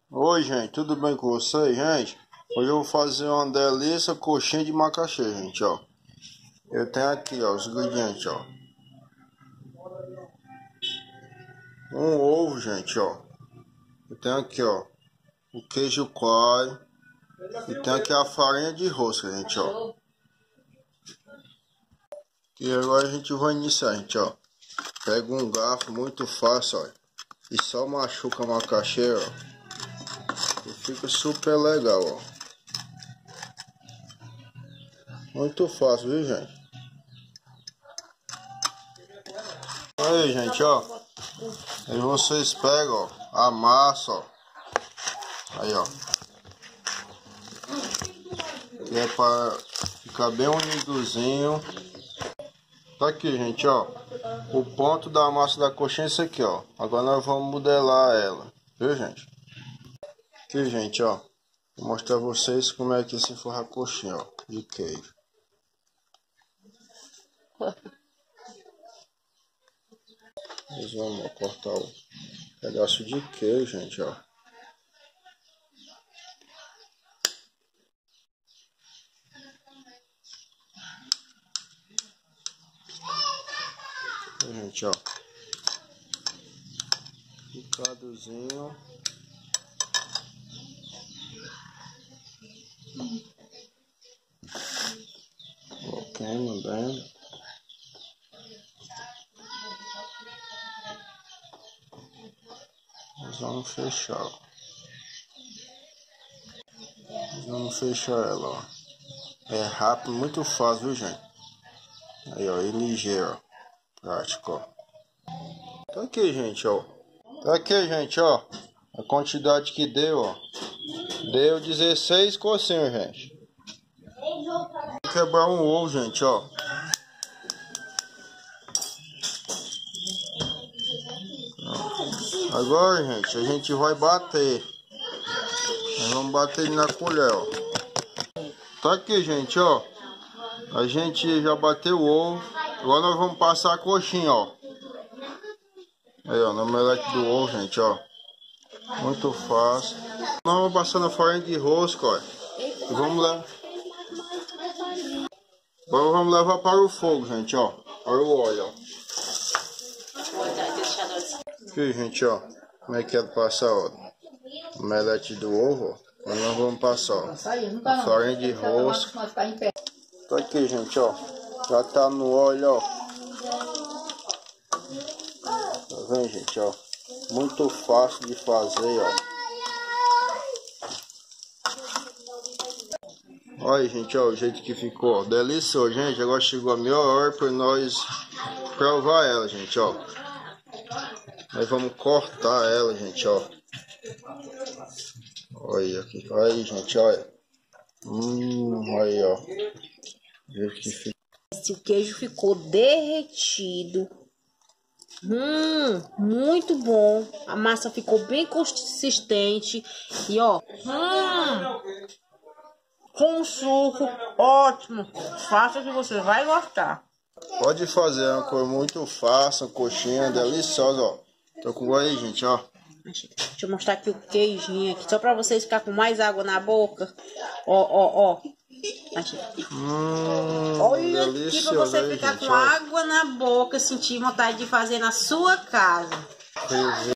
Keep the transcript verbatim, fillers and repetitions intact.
Oi, gente, tudo bem com vocês, gente? Hoje eu vou fazer uma delícia coxinha de macaxeira, gente, ó. Eu tenho aqui, ó, os ingredientes, ó. Um ovo, gente, ó. Eu tenho aqui, ó, o queijo coalho. E tem aqui a farinha de rosca, gente, ó. E agora a gente vai iniciar, gente, ó. Pega um garfo muito fácil, ó. E só machuca a macaxeira, ó. E fica super legal, ó. Muito fácil, viu, gente? Aí, gente, ó. Aí vocês pegam, ó, a massa, ó. Aí, ó. Que é para ficar bem unidozinho. Tá aqui, gente, ó. O ponto da massa da coxinha é esse aqui, ó. Agora nós vamos modelar ela. Viu, gente? Aqui, gente, ó. Vou mostrar a vocês como é que se forra a coxinha, ó. De queijo. Nós vamos ó, cortar o pedaço de queijo, gente, ó. Gente, ó, picadozinho. Coloquemos bem. Nós vamos fechar, ó. Nós vamos fechar ela, ó. É rápido, muito fácil, viu, gente? Aí, ó, e ligeiro, ó. Prático, ó. Tá aqui, gente, ó. Tá aqui, gente, ó. A quantidade que deu, ó. Deu dezesseis coxinhas, gente. Vou quebrar um ovo, gente, ó. Agora, gente, a gente vai bater. Nós vamos bater ele na colher, ó. Tá aqui, gente, ó. A gente já bateu o ovo. Agora nós vamos passar a coxinha, ó. Aí, ó, no omelete do ovo, gente, ó. Muito fácil. Nós vamos passando a farinha de rosca, ó. E vamos lá. Agora vamos levar para o fogo, gente, ó. Para o óleo, ó. Aqui, gente, ó. Como é que é passar, ó. O omelete do ovo, ó. Agora nós vamos passar, ó. A farinha de rosca. Tá aqui, gente, ó. Já tá no óleo, ó. Tá vendo, gente, ó? Muito fácil de fazer, ó. Olha, gente, ó, o jeito que ficou, ó. Delicioso, gente. Agora chegou a melhor hora para nós provar ela, gente, ó. Nós vamos cortar ela, gente, ó. Olha aqui, olha aí, gente, olha. Hum, aí, ó. O jeito que fica. O queijo ficou derretido. Hum, muito bom. A massa ficou bem consistente. E ó, hum, com suco, ótimo. Faça que você vai gostar. Pode fazer, é uma coisa muito fácil, coxinha deliciosa, ó. Tô com aí, gente, ó. Deixa eu mostrar aqui o queijinho aqui, só pra vocês ficar com mais água na boca. Ó, ó, ó. Hum, Olha aqui pra você aí, ficar gente, com ó. água na boca, sentir vontade de fazer na sua casa.